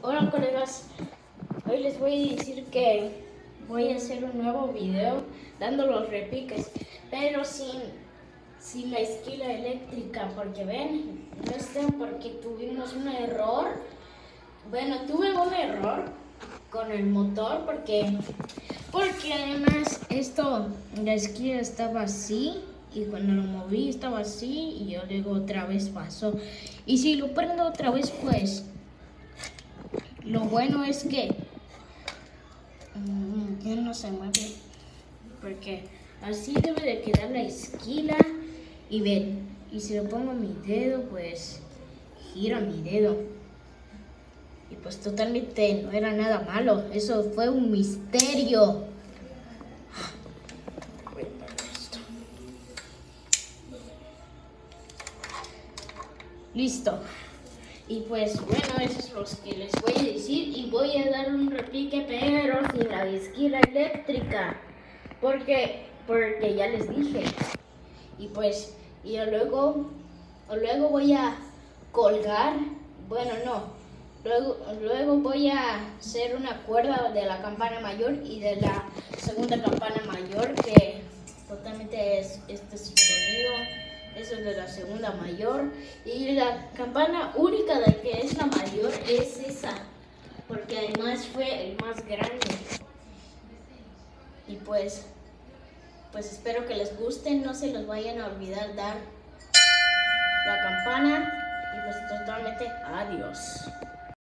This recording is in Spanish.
Hola colegas, hoy les voy a decir que voy a hacer un nuevo video dando los repiques, pero sin la esquila eléctrica, porque ven, no está porque tuvimos un error. Bueno, tuve un error con el motor porque además la esquila estaba así y cuando lo moví estaba así y yo luego otra vez pasó. Y si lo prendo otra vez, pues lo bueno es que ya no se mueve, porque así debe de quedar la esquila. Y ven, y si le pongo mi dedo, pues gira mi dedo. Y pues totalmente no era nada malo, eso fue un misterio. Listo. Y pues bueno, eso es lo que les voy a decir y voy a dar un repique, pero sin la esquila eléctrica, porque ya les dije. Y pues luego voy a colgar, bueno no, luego voy a hacer una cuerda de la campana mayor y de la segunda campana mayor, que totalmente es este sonido. Eso es de la segunda mayor. Y la campana única de que es la mayor es esa, porque además fue el más grande. Y pues espero que les guste. No se los vayan a olvidar dar la campana. Y pues totalmente adiós.